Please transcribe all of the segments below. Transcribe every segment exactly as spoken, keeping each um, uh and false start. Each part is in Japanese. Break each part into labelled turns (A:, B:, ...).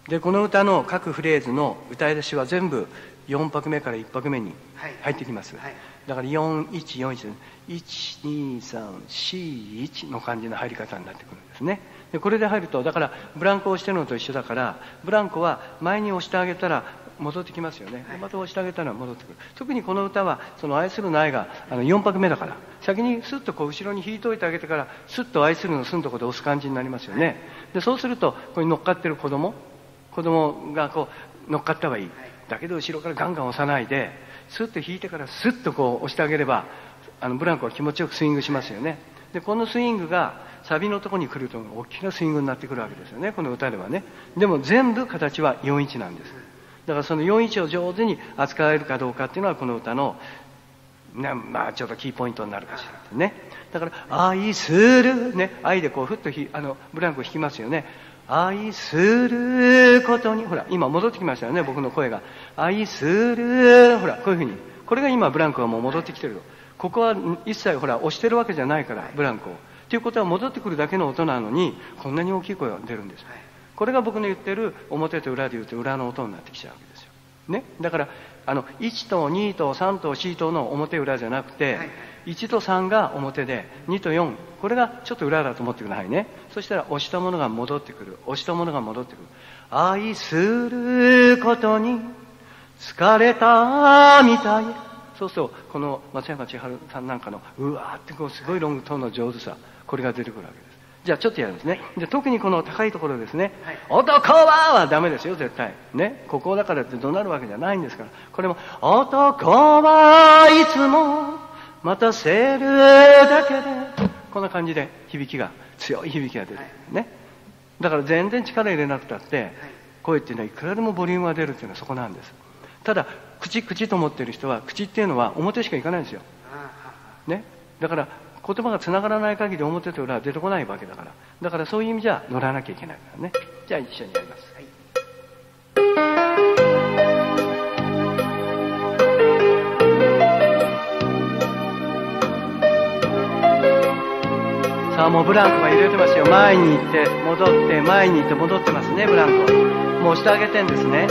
A: でこの歌の各フレーズの歌い出しは全部よん拍目からいち拍目に入ってきます、はいはい、だからよんいちよんいちいちにさんよんいちの感じの入り方になってくるんですね。でこれで入るとだからブランコを押してるのと一緒だから、ブランコは前に押してあげたら戻ってきますよね。また押してあげたら戻ってくる。特にこの歌はその愛するの愛があのよん拍目だから、先にスッとこう後ろに引いといてあげてからスッと愛するのすんとこで押す感じになりますよね。でそうするとここに乗っかってる子供子供がこう乗っかったはいい、だけど後ろからガンガン押さないでスッと引いてからスッとこう押してあげればあのブランコは気持ちよくスイングしますよね。でこのスイングがサビのところに来ると大きなスイングになってくるわけですよね、この歌ではね。でも全部形はよんいちなんです。だからそのよんいちを上手に扱えるかどうかっていうのはこの歌のなまあちょっとキーポイントになるかしらってね。だから愛するね、愛でこうふっとひあのブランコ引きますよね。愛することに、ほら今戻ってきましたよね、僕の声が。愛する、ほらこういうふうに、これが今ブランコがもう戻ってきてる。ここは一切ほら押してるわけじゃないからブランコを。ということは戻ってくるだけの音なのにこんなに大きい声が出るんです。これが僕の言ってる表と裏で言うと裏の音になってきちゃうわけですよ。ね、だからあのいちとにとさんとよんとの表裏じゃなくて、いちとさんが表でにとよん、これがちょっと裏だと思ってくださいね。そしたら押したものが戻ってくる、押したものが戻ってくる。愛することに疲れたみたい。そうするとこの松山千春さんなんかのうわーってこうすごいロングトーンの上手さ、これが出てくるわけです。じゃあちょっとやるんですね。で特にこの高いところですね、はい、男ははダメですよ絶対ね。ここだからって怒鳴るわけじゃないんですから。これも男はいつも待たせるだけで、こんな感じで響きが強い響きが出る、はい、ね。だから全然力入れなくたって、はい、声っていうのはいくらでもボリュームが出るっていうのはそこなんです。ただ口口と思ってる人は口っていうのは表しかいかないんですよ、ね。だから言葉がつながらない限り表と裏は出てこないわけだから、だからそういう意味じゃ乗らなきゃいけないからね。じゃあ一緒にやります、はい。さあもうブランコが入れてますよ。前に行って戻って前に行って戻ってますね。ブランコもう押してあげてんですね。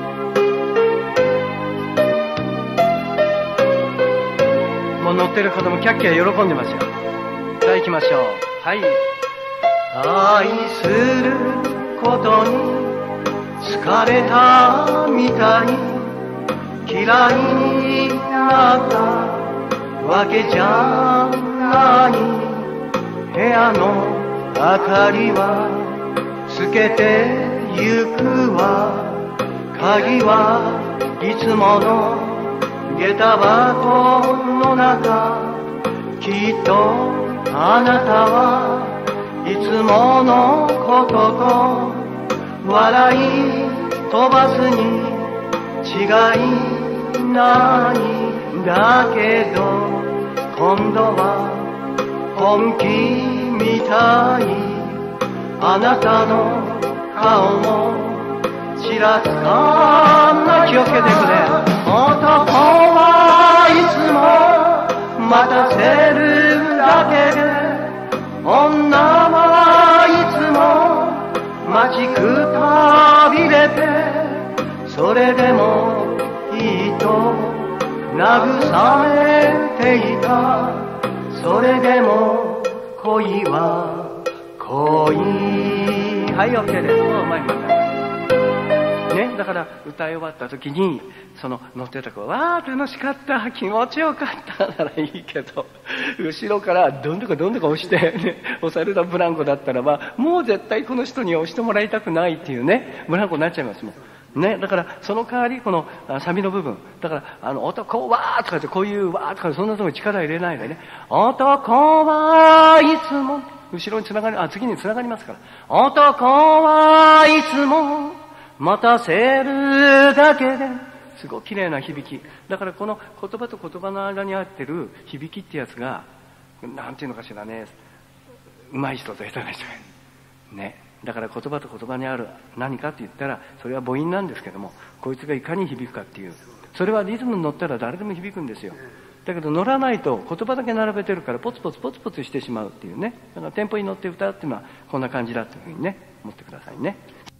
A: 乗ってる子供キャッキャ喜んでますよ。さあ行きましょう。はい。愛することに疲れたみたい、嫌いになったわけじゃない。部屋の明かりはつけてゆくわ、鍵はいつもの下駄箱の中、きっとあなたはいつものことと笑い飛ばすに違いないんだけど、今度は本気みたい。あなたの顔もちらつかな、気をつけてくれ。男はいつも待たせるだけで、女はいつも待ちくたびれて、それでもいいと慰めていた。それでも恋は恋。はい、 OK です。もう前にまたね、だから歌い終わった時にその乗ってた子はわー楽しかった気持ちよかったならいいけど、後ろからどんどかどんどか押して、ね、押されたブランコだったらばもう絶対この人に押してもらいたくないっていうねブランコになっちゃいますもんね。だからその代わりこのサビの部分だからあの男はーとかってこういうわーとかそんなところに力入れないでね、男はいつも後ろにつながりあ次につながりますから、男はいつも待たせるだけで、すごく綺麗な響きだから、この言葉と言葉の間に合ってる響きってやつがなんていうのかしらね、上手い人と下手な人ね。だから言葉と言葉にある何かって言ったらそれは母音なんですけども、こいつがいかに響くかっていう、それはリズムに乗ったら誰でも響くんですよ。だけど乗らないと言葉だけ並べてるからポツポツポツポツしてしまうっていうね。だからテンポに乗って歌うっていうのはこんな感じだというふうにね思ってくださいね。